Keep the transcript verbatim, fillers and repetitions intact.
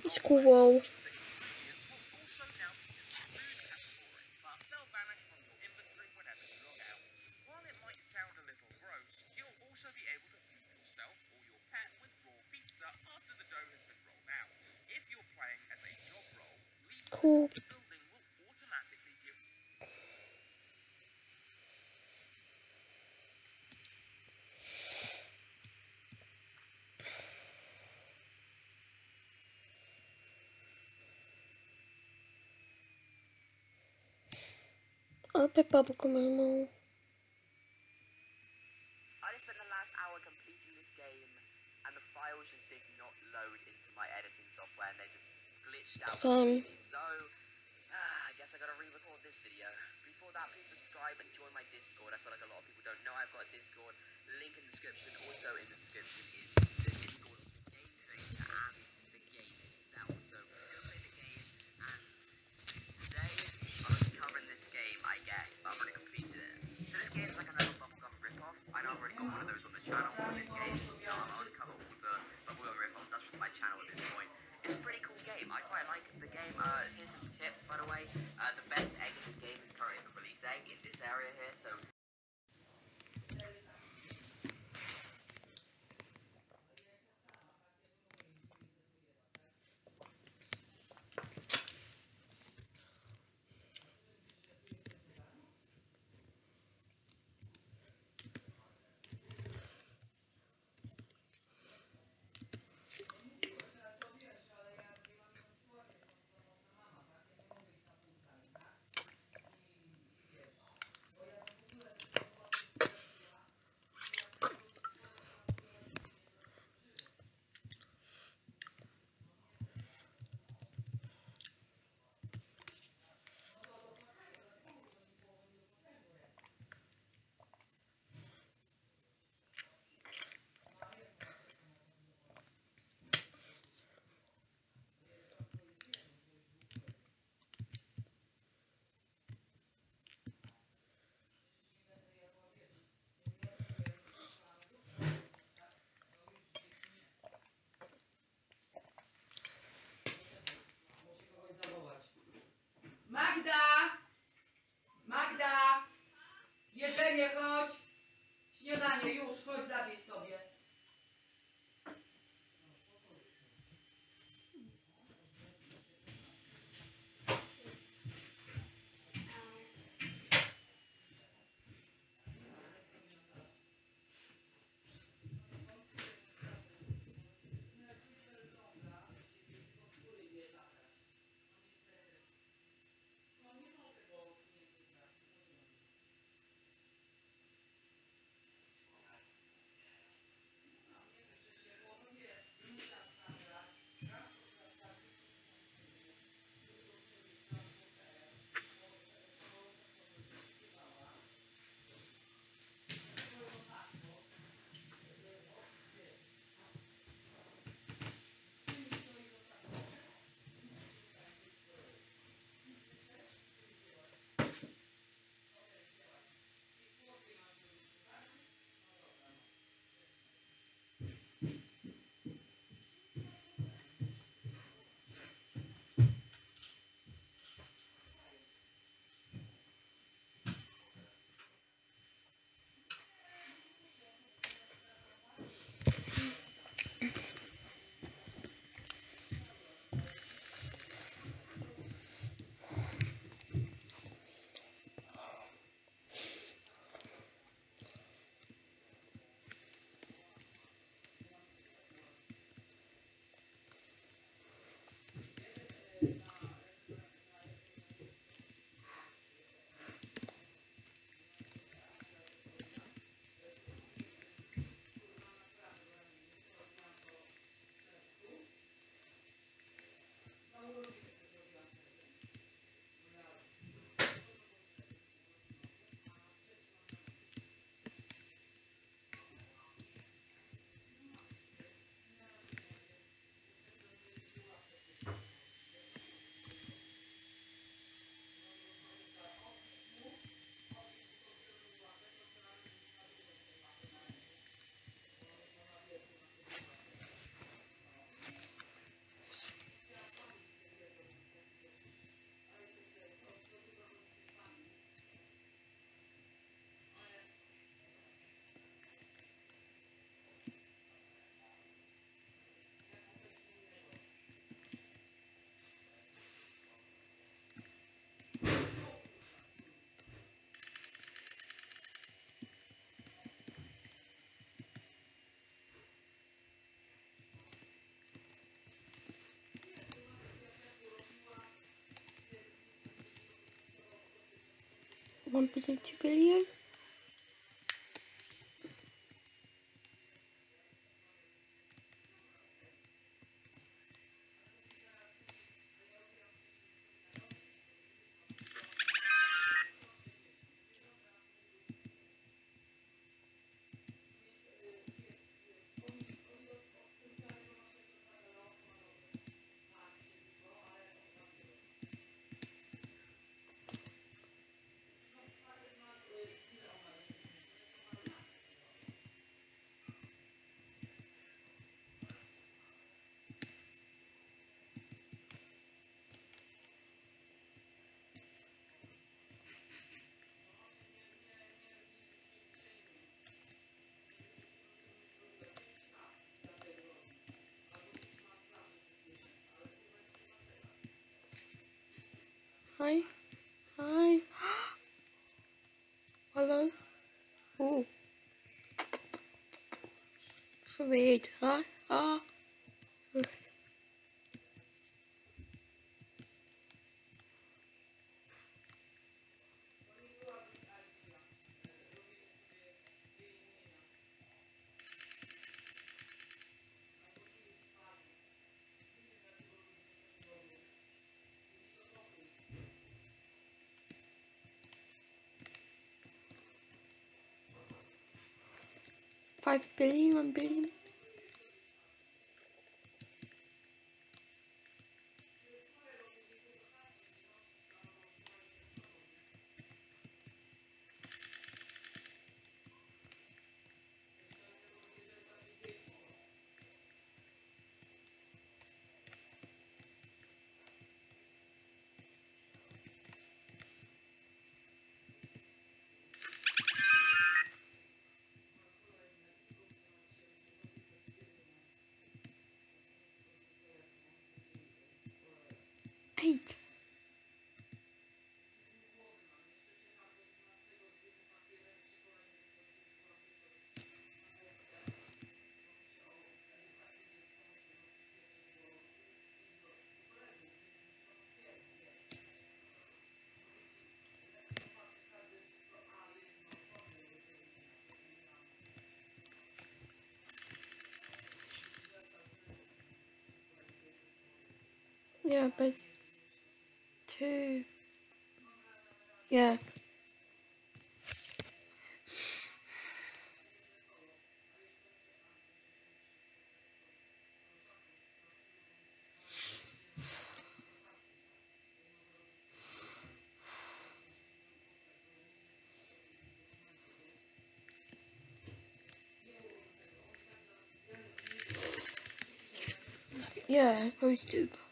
It's cool. Whoa. Sound a little gross, you'll also be able to feed yourself or your pet with raw pizza after the dough has been rolled out. If you're playing as a job role, leaving Cool. the building will automatically give... I'll pick bubblegum ammo. I just spent the last hour completing this game, and the files just did not load into my editing software, and they just glitched out Fun. completely. So, ah, I guess I gotta re-record this video. Before that, please subscribe and join my Discord. I feel like a lot of people don't know I've got a Discord. Link in the description. Also in the description is the Discord game creator and the game itself. So go play the game, and today I'm gonna be covering this game, I guess, but I've already completed it. So this game's like another bubblegum rip-off. I know I've already got one of those on the channel for this game. You know, I'll cover all the bubblegum rip-offs. That's just my channel at this point. It's a pretty cool game. I quite like the game. Uh, here's some tips, by the way. Uh, the best egg in the game is currently the release egg in this area here. So one billion, two billion. Hi. Hi. Hello. Oh. Sweet. Hi. Ah. Yes. Five billion, one billion. Eight. Yeah, but it's two. Yeah. Yeah, I suppose two.